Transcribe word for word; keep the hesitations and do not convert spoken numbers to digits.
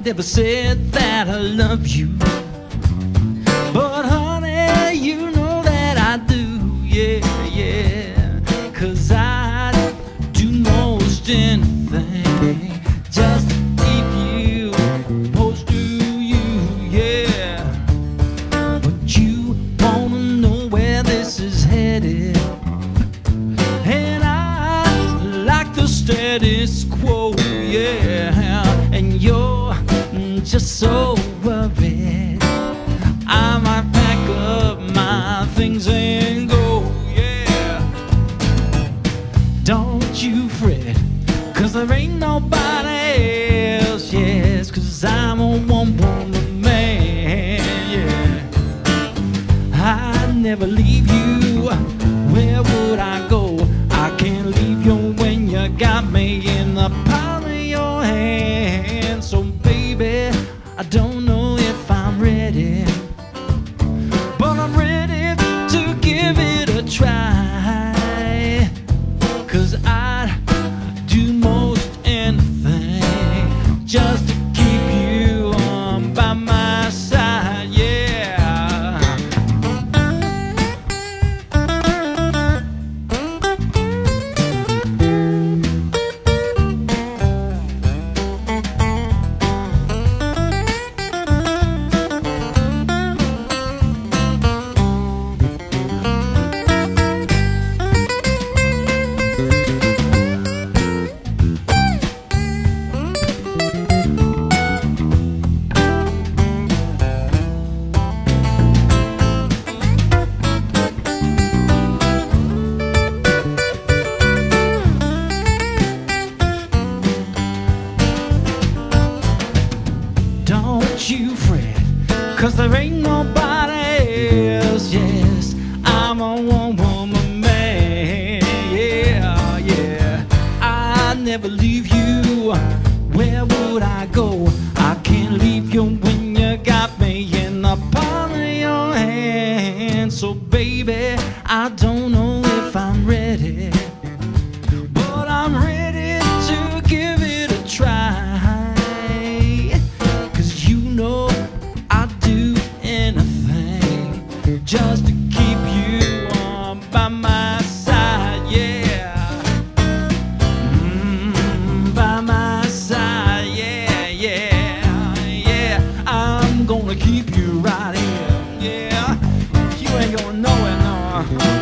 never said that I love you, but honey, you know that I do, yeah, yeah. Cause I'd do most anything just to keep you close to you, yeah. But you wanna know where this is headed, and I like the status quo, yeah. And you're just so worried I might pack up my things and go, yeah. Don't you fret, cause there ain't nobody else, yes. Cause I'm a one-woman man, yeah. I'd never leave you, where would I go? I can't leave you when you got me in the palm of your hand. So baby, I don't know if I'm ready, but I'm ready to give it a try. Cause I'd do most anything just to keep you on by my side, yeah. Don't you fret, cause there ain't nobody else, yes. I'm a one-woman man, yeah, yeah. I'd never leave you, where would I go? I can't leave you when you got me in the palm of your hand. So baby, I don't know if I'm ready, but I'm ready to give it a try. Just to keep you on by my side, yeah. Mm, by my side, yeah, yeah, yeah. I'm gonna keep you right here, yeah. You ain't gonna know it, no.